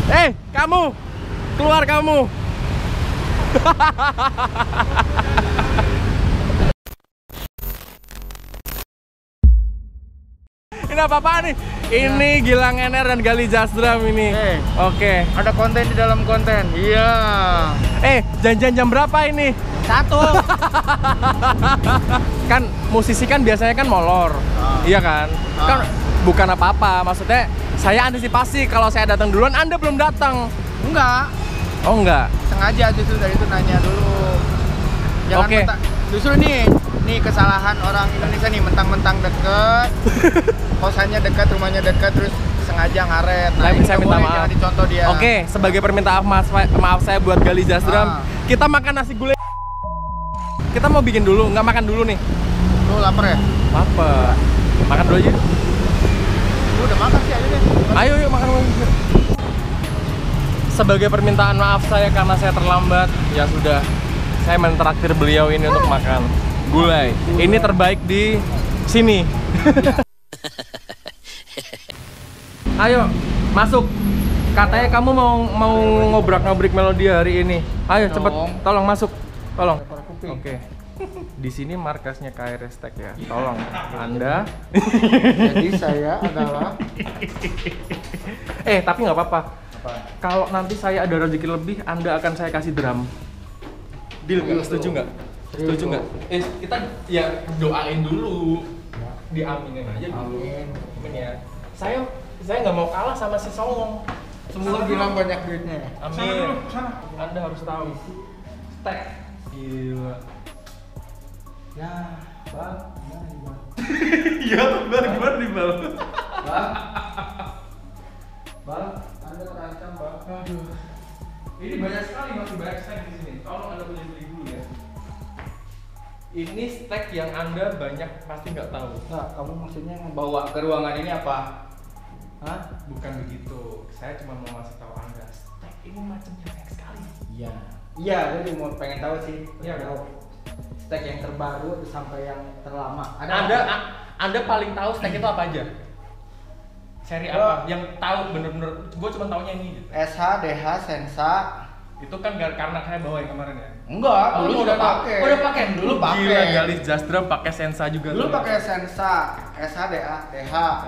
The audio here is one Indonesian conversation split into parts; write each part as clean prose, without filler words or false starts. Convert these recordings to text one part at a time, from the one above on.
Kamu! Keluar kamu! Ini apa-apaan nih? Ini Gilang Ener dan Gali Jasdram ini. Oke. Ada konten di dalam konten. Iya. Janjian jam berapa ini? 1. Kan musisi kan biasanya kan molor. Iya kan? Kan bukan apa-apa. Maksudnya saya antisipasi kalau saya datang duluan, Anda belum datang. Enggak. Oh enggak. Sengaja justru dari itu nanya dulu. Jangan Oke. Justru nih kesalahan orang Indonesia nih, mentang-mentang deket, kosannya dekat, rumahnya dekat, terus sengaja ngaret. Nah, Saya minta maaf. Jangan dicontoh dia. Oke, sebagai permintaan maaf saya buat Gali Jasdram, kita makan nasi gulai. Kita mau bikin dulu, nggak makan dulu nih. Lu lapar ya? Lapar. Makan dulu aja. Lu udah makan sih, ayo deh. Ayo yuk makan dulu. Sebagai permintaan maaf saya karena saya terlambat, ya sudah. Saya mentraktir beliau ini untuk makan gulai. Ini terbaik di sini. Ayo, masuk. Katanya kamu mau ngobrak-ngabrik melodi hari ini. Ayo cepet, tolong masuk. Tolong. Oke. Di sini markasnya KRS Tech ya. Tolong Anda. Jadi saya adalah Tapi nggak apa-apa. Kalau nanti saya ada rezeki lebih, Anda akan saya kasih drum. Deal nggak? Setuju nggak? Setuju nggak? Kita ya doain dulu. Diaminin aja dulu. Amin ya. Saya nggak mau kalah sama si Songong. semua bilang banyak duitnya. Amin. Anda harus tahu. Stek. Gila. Ya, Bang, gimana nih, Bang? Iya, gimana nih, Bang? Bang, Anda terancam, Bang. Aduh. Ini banyak sekali, masih banyak stek di sini. Tolong Anda beli dulu ya. Ini stek yang Anda banyak pasti nggak tahu. Nah, kamu maksudnya bawa ke ruangan ini apa? Hah? Bukan begitu. Saya cuma mau ngasih tahu Anda, stek ini macamnya banyak sekali. Iya. Iya, gue juga mau pengen tahu sih. Iya, tahu. Stek yang terbaru sampai yang terlama. Anda paling tahu stek itu apa aja? Seri apa? Yang tahu bener-bener, gue cuma taunya ini. SH, DH, Sensa. Itu kan karena saya bawa yang kemarin ya. Enggak, dulu udah pakai. Udah pakai. Dulu pakai. Gila, Gali Jasdram pakai Sensa juga. Dulu pakai Sensa, SH, DH,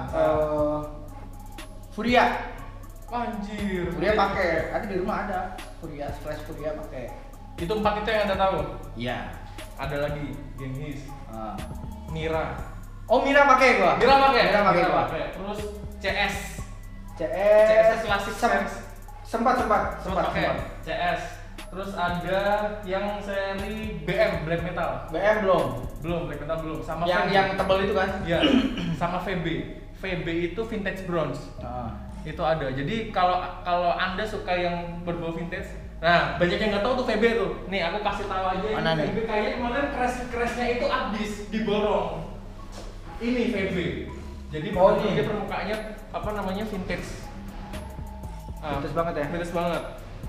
Furia. Anjir. Furia pakai. Ada di rumah ada. Furia, Flash Furia pakai. Itu 4 itu yang Anda tahu. Iya. Ada lagi Genghis, Mira. Oh, Mira pakai gua. Mira pakai. Mira pakai. Terus CS. CS klasik sempat pakai. CS. Terus ada yang seri BM Black Metal. BM Belum Black Metal belum. Sama yang tebal itu kan? Iya. Sama VB. VB itu vintage bronze. Itu ada. Jadi kalau Anda suka yang berbau vintage, nah banyak yang nggak tahu tuh VB tuh. Nih aku kasih tahu aja. Mana ini VB kayaknya kemarin crash-nya itu habis diborong. Ini VB. Jadi dia permukaannya apa namanya vintage. Vintage banget ya? Vintage banget.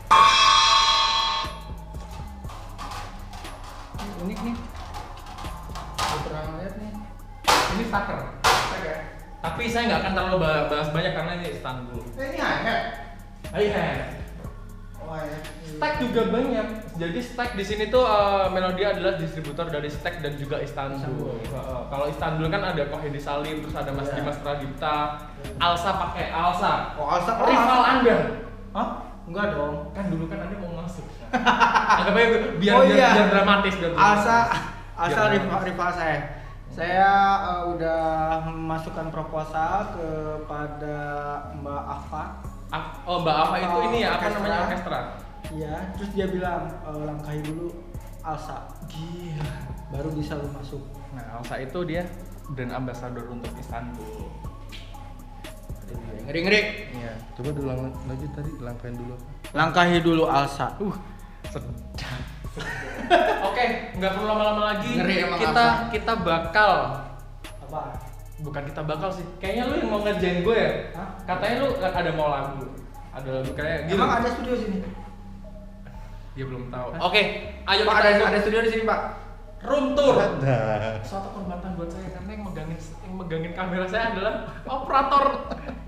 Unik nih. Gue pernah lihat nih. Ini Stacker. Ya? Tapi saya nggak akan terlalu bahas banyak karena ini Istanbul. Ini hi-hat. Hi-hat. Oh ya. Stack juga banyak. Jadi Stack di sini tuh Melodia adalah distributor dari Stack dan juga Istanbul. Kalau Istanbul kan ada Kohedi Salim, terus ada Mas Dimas Pradipta. Alsa pakai Alsa. Oh, Alsa rival Anda. Hah? Enggak dong. Kan dulu kan Anda mau masuk. Anggap aja biar dramatis biar Alsa rival saya. Saya udah memasukkan proposal kepada Mbak Afa. Oh, Mbak Afa itu ini ya, apa namanya, orkestra? Iya, terus dia bilang langkahi dulu Alsa. Gila. Baru bisa lu masuk. Nah, Alsa itu dia brand ambassador untuk Istanbul. Ngeri-ngeri. Iya. Coba dulu lanjut tadi, langkahin dulu. Langkahi dulu Alsa. Sedap. Oke, nggak perlu lama-lama lagi. Ngeri emang kita bakal apa? Bukan kita bakal sih. Kayaknya lu yang mau ngerjain gue ya? Hah? Katanya lu ada mau lagu. Ada lagu kayak gitu. Emang ada studio sini? Dia belum tahu. Oke, ayo Pak, kita ada studio di sini, Pak. Room tour. Suatu kehormatan buat saya karena yang megangin kamera saya adalah operator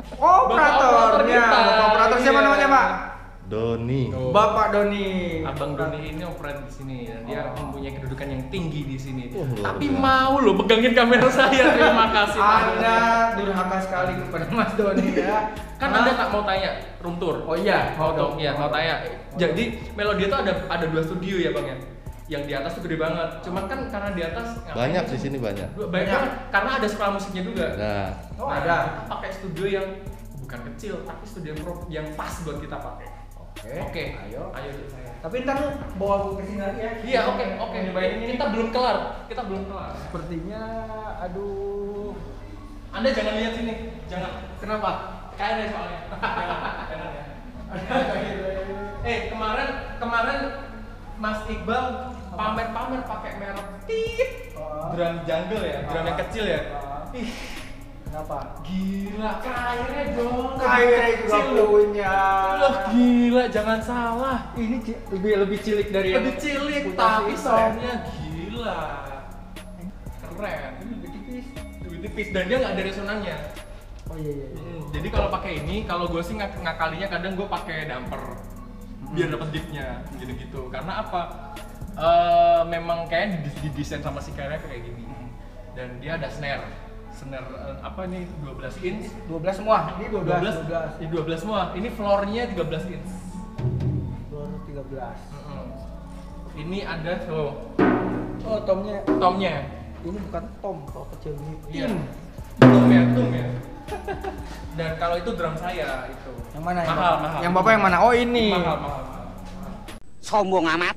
Operatornya. Bapak operator siapa namanya, Pak? Doni. Oh. Bapak Doni. Abang Doni ini operator di sini dan dia mempunyai kedudukan yang tinggi di sini. Luar Tapi biasa. mau loh pegangin kamera saya. Terima kasih. Pak. Anda durhaka sekali kepada Mas Doni ya. Kan Anda tak mau tanya room tour. Oh iya, mau dong. iya, mau tanya. Jadi Melodia tuh ada 2 studio ya, Bang ya. Yang di atas tuh gede banget. Cuman kan karena di atas Banyak di sini banyak. Banyak banget karena ada sekolah musiknya juga. Nah, Oh, Nah, ada. Kita pakai studio yang bukan kecil, tapi studio yang pas buat kita pakai. Oke. Ayo. Ayo dulu saya. Tapi ntar lu bawa aku ke sini lagi ya. Iya, oke. Nyobain ini. Kita belum kelar. Sepertinya aduh. Anda jangan lihat sini. Jangan. Kenapa? Kayak ada soalnya. Jangan ya. Kemarin Mas Iqbal pamer pakai merek tit. Drum jungle ya, drum yang kecil ya. Ih, Kenapa? gila, kairnya dong. Kairnya juga Kecil loh. punya. Loh, gila, jangan salah. Ini lebih cilik dari Lebih yang cilik punya tapi si Iqbal. soundnya gila. Keren. Ini lebih tipis. Lebih tipis dan dia nggak ada resonannya. Oh iya. Jadi kalau pakai ini, kalau gue sih ngakalinya kadang gue pakai damper biar dapat deepnya gitu. Karena apa? Memang kayak didesain sama si kairnya kayak gini. Dan dia ada snare apa nih 12 inch. 12 semua. Ini 12. Ini 12 semua. Ini floornya 13 inch. 13. Ini ada Oh, tomnya. tomnya. Ini bukan tom, kalau kecil ini. Iya. Tim. Tum ya. Dan kalau itu drum saya itu. Yang mana? Mahal. Yang Bapak yang mana? Oh, ini. Mahal. Sombong amat.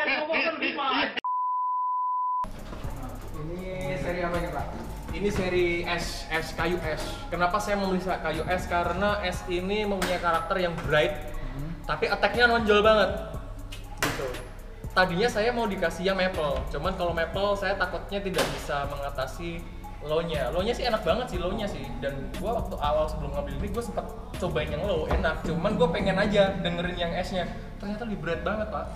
Ini seri apa ini, Pak? Ini seri S kayu S. Kenapa saya memilih kayu S? Karena S ini mempunyai karakter yang bright, tapi attack-nya nonjol banget. Gitu. Tadinya saya mau dikasih yang maple, cuman kalau maple saya takutnya tidak bisa mengatasi low-nya. Low-nya sih enak banget sih, low-nya sih. Dan gua waktu awal sebelum ngambil ini gua sempat cobain yang low, enak. Cuman gua pengen aja dengerin yang S-nya. Ternyata lebih bright banget, Pak.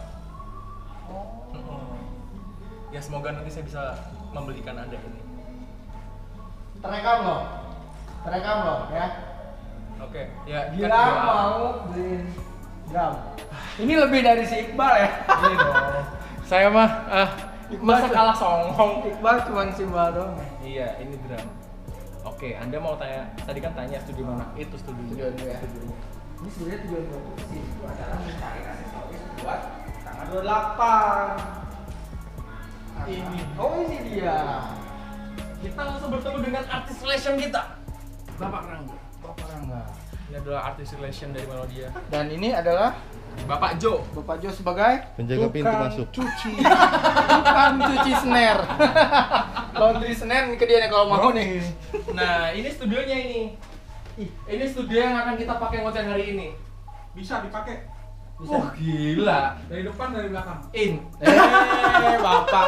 Ya semoga nanti saya bisa membelikan Anda ini. Terekam loh ya. Oke, ya Gila kan doa. mau beliin drum. Ini lebih dari si Iqbal ya. Ini dong. Saya mah masa kalah songong. Iqbal cuma simbol doang. Iya, ini drum. Oke, Anda mau tanya, tadi kan tanya studio mana? Itu studionya. Studio ya. Studionya. Ini sebenarnya tujuan gue ke sini itu adalah mencari aksesoris buat tanggal 28. Ini. Oh, ini dia. Kita langsung bertemu dengan artis relation kita. Bapak Rangga. Bapak Rangga. Ini adalah artis relation dari Melodia. Dan ini adalah Bapak Jo. Bapak Jo sebagai penjaga pintu tukang masuk. cuci. Tukang cuci snare. Laundry snare ke dia nih kalau mau nih. Nah, ini studionya ini. Ini studio yang akan kita pakai konten hari ini. Bisa dipakai Bisa. Wah, gila. dari depan dari belakang. In. Bapak.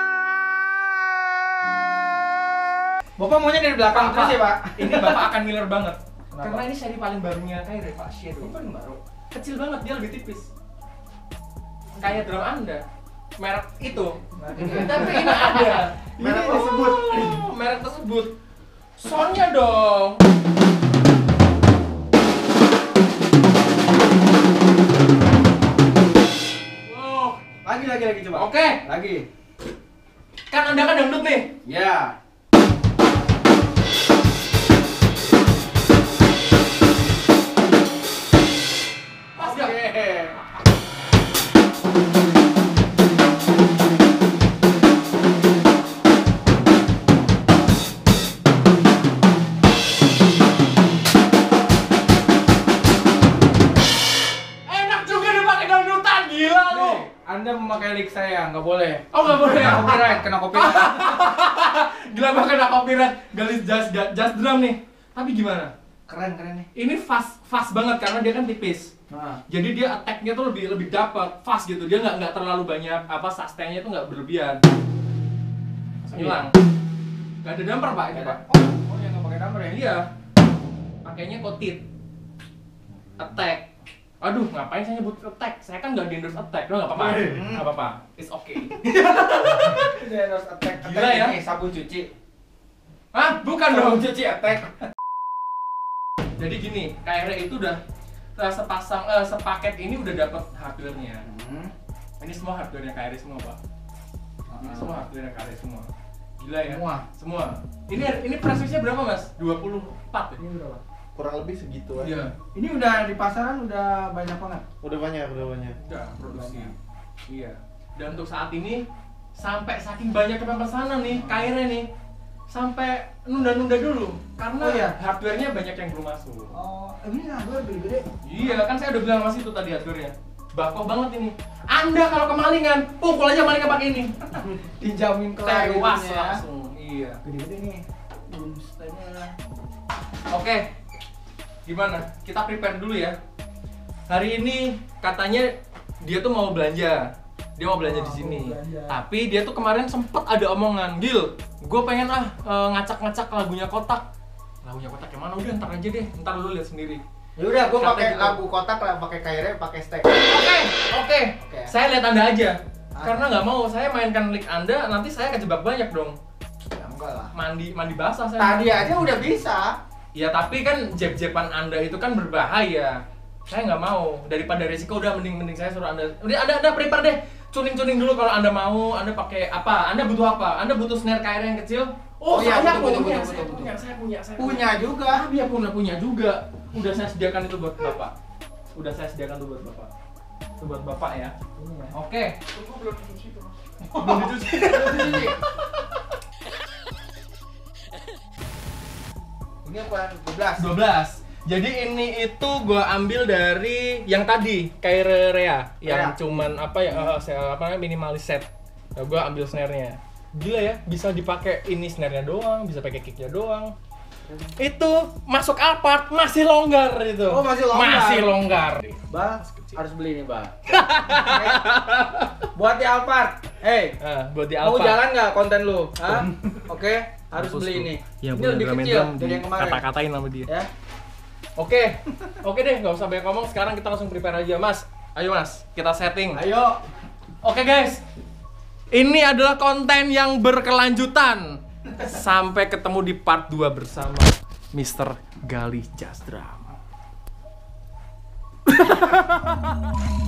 Bapak maunya dari belakang terus ya, Pak? Ini Bapak akan ngiler banget. Kenapa? Karena ini seri paling barunya kayak Pak Shadow. Ini paling baru. Kecil banget, dia lebih tipis. Kayak drum Anda. Merek itu. Tapi ini ada. Merek tersebut. Merek tersebut. Soundnya dong. Wow. Lagi coba. Oke. Lagi. Kan Anda kan dangdut nih. Ya. Pas gak? Enak juga dipakai dangdutan, gila lu. Anda memakai lick saya, nggak boleh. Oh nggak boleh ya? Copyright, kena copyright. Gila pakai copyright, galis jazz drum nih. Tapi gimana? Keren nih. Ini fast banget karena dia kan tipis. Nah, Jadi dia attack-nya tuh lebih dapat, fast gitu. Dia nggak terlalu banyak sustain-nya tuh nggak berlebihan. Hilang. Gak ada damper Pak ini Pak. Oh, yang nggak pakai number ya? Iya. Pakainya kotit. Attack. Aduh, ngapain saya nyebut attack? Saya kan nggak di-endorse attack. Nggak apa-apa. Nggak apa-apa. It's okay. Dia harus attack. Gila ya? Ini sabun cuci. Hah? Bukan Sabun dong. cuci attack. Jadi gini, KRE itu udah sepaket ini udah dapat hardware-nya. Ini semua hardware-nya KRE semua, Pak. Ini semua hardware-nya KRE semua. Gila ya? Semua. Ini presisnya berapa, Mas? 24 ya? Ini berapa? Kurang lebih segitu aja. Iya. Ini udah di pasaran udah banyak banget. Udah banyak. Udah produksi. Iya. Dan untuk saat ini sampai saking banyaknya pemesanan nih, KRE nih, sampai nunda-nunda dulu karena hardware-nya banyak yang belum masuk. Oh, ini hardware gede-gede. Iya, kan saya udah bilang Mas itu tadi hardware-nya. Bakoh banget ini. Anda kalau kemalingan, pukul aja malingnya pakai ini. Dijamin kelar Tewas hidupnya ya. langsung. Iya. Gede-gede nih. Boomstay-nya. Oke. Gimana? Kita prepare dulu ya. Hari ini katanya dia tuh mau belanja. Dia mau belanja di sini. Tapi dia tuh kemarin sempet ada omongan, Gil, gue pengen ngacak-ngacak lagunya Kotak. Lagunya Kotak yang mana? Udah ntar aja deh. Ntar lu lihat sendiri. Ya udah, gua Kata pakai gitu. lagu Kotak lah, pakai KRE, pakai stack. Oke. Saya lihat Anda aja. Karena nggak mau saya mainkan lick Anda, nanti saya kejebak banyak dong. Ya enggak lah. Mandi basah saya. Tadi aja udah bisa. Ya tapi kan jeb-jeban Anda itu kan berbahaya. Saya nggak mau. Daripada risiko udah mending saya suruh Anda. Udah Anda prepare deh. Cuning-cuning dulu kalau Anda mau. Anda pakai apa? Anda butuh apa? Anda butuh snare KRE yang kecil? Iya, saya betul, punya. betul. Saya punya. Punya juga. Dia punya juga. Udah saya sediakan itu buat Bapak. Itu buat Bapak ya. Oke. Tunggu belum dicuci tuh. Belum dicuci. Ini ukuran 12. 12. Jadi ini itu gua ambil dari yang tadi KRE Rea yang cuman minimalis set. Nah, gua ambil snare-nya. Gila ya, bisa dipakai ini snare-nya doang, bisa pakai kick-nya doang. Itu masuk Alphard masih longgar itu. Oh, masih longgar. Masih longgar. Bang, harus beli nih, Bang. Buat di Alphard. Buat di Mau Alphard. jalan nggak konten lu? Hah? Oke, harus beli ini. Yang Ini lebih kecil dari yang kemarin. Kata-katain sama dia. Ya. Oke deh, nggak usah banyak ngomong. Sekarang kita langsung prepare aja, Mas. Ayo Mas, kita setting. Ayo. Oke guys, ini adalah konten yang berkelanjutan. Sampai ketemu di part 2 bersama Mr. Galih Jazz Drum.